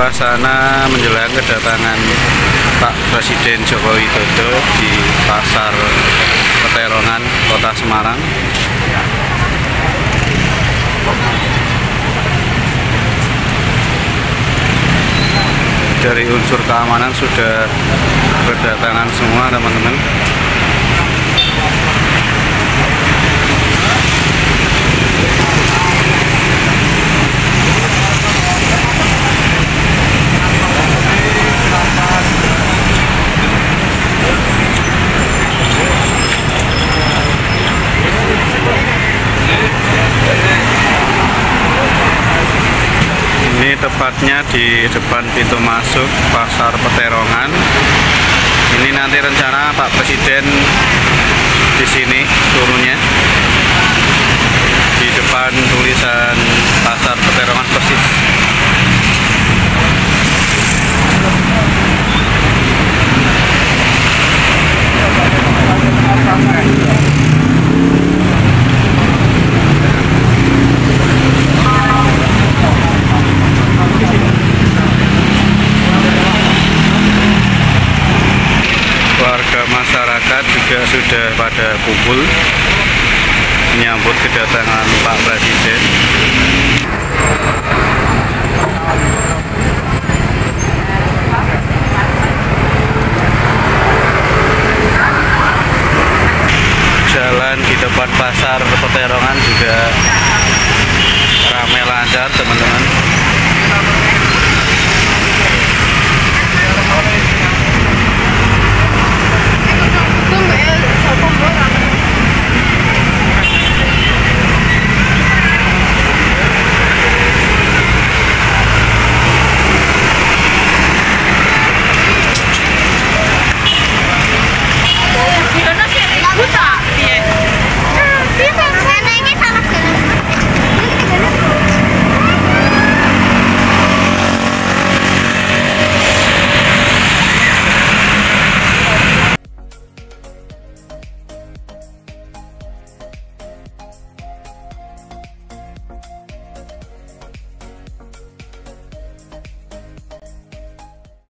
suasana menjelang kedatangan Pak Presiden Joko Widodo di Pasar Peterongan, Kota Semarang. Dari unsur keamanan sudah berdatangan semua, teman-teman. Ini tepatnya di depan pintu masuk Pasar Peterongan. Ini nanti rencana Pak Presiden di sini turunnya, di depan tulisan Pasar Peterongan persis. Warga masyarakat juga sudah pada kumpul menyambut kedatangan Pak Presiden. Jalan di depan Pasar Peterongan juga ramai lancar, teman-teman.